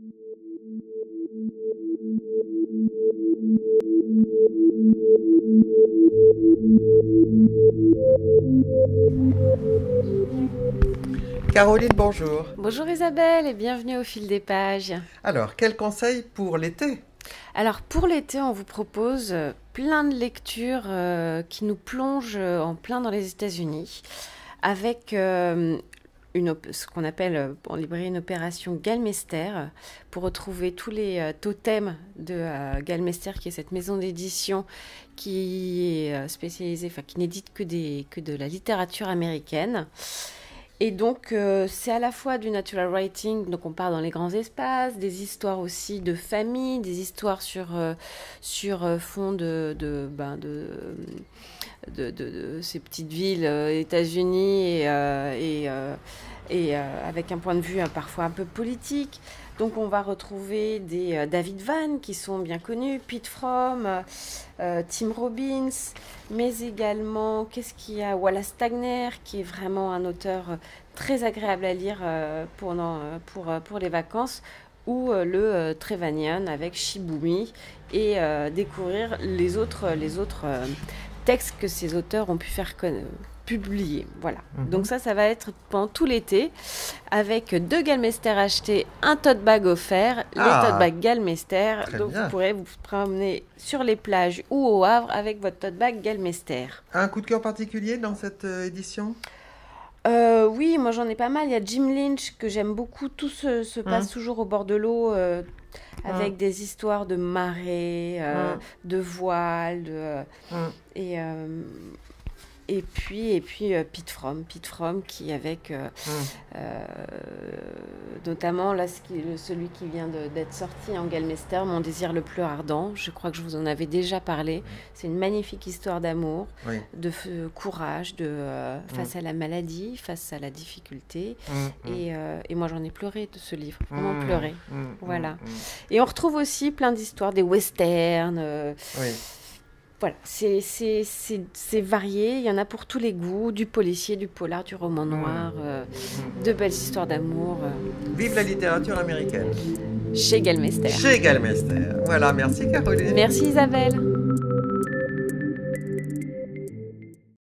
Caroline, bonjour. Bonjour Isabelle et bienvenue au fil des pages. Alors, quel conseil pour l'été? Alors pour l'été, on vous propose plein de lectures qui nous plongent en plein dans les États-Unis avec ce qu'on appelle en librairie une opération Galmester pour retrouver tous les totems de Galmester, qui est cette maison d'édition qui est spécialisée, enfin qui n'édite que de la littérature américaine. Et donc, c'est à la fois du natural writing, donc on part dans les grands espaces, des histoires aussi de famille, des histoires sur fond de ces petites villes États-Unis et avec un point de vue parfois un peu politique. Donc on va retrouver des David Vann qui sont bien connus, Pete Fromm, Tim Robbins, mais également, qu'est-ce qu'il y a, Wallace Stegner, qui est vraiment un auteur très agréable à lire pour les vacances, ou le Trevanian avec Shibumi, et découvrir les autres textes que ces auteurs ont pu faire publier. Voilà. Donc ça va être pendant tout l'été, avec 2 Galmester achetés, un tote bag offert, les tote bags Galmester. Donc vous pourrez vous promener sur les plages ou au Havre avec votre tote bag Galmester. Un coup de cœur particulier dans cette édition? Oui, moi j'en ai pas mal. Il y a Jim Lynch que j'aime beaucoup. Tout se passe toujours au bord de l'eau, avec des histoires de marée, de voiles, et puis Pete Fromm qui avec notamment là celui qui vient d'être sorti en Galmester, Mon désir le plus ardent. Je crois que je vous en avais déjà parlé. C'est une magnifique histoire d'amour, de courage, face à la maladie, face à la difficulté. Et moi j'en ai pleuré de ce livre, vraiment pleuré. Voilà. Et on retrouve aussi plein d'histoires, des westerns. Voilà, c'est varié, il y en a pour tous les goûts, du policier, du polar, du roman noir, de belles histoires d'amour. Vive la littérature américaine. Chez Galmester. Chez Galmester. Voilà, merci Caroline. Merci Isabelle.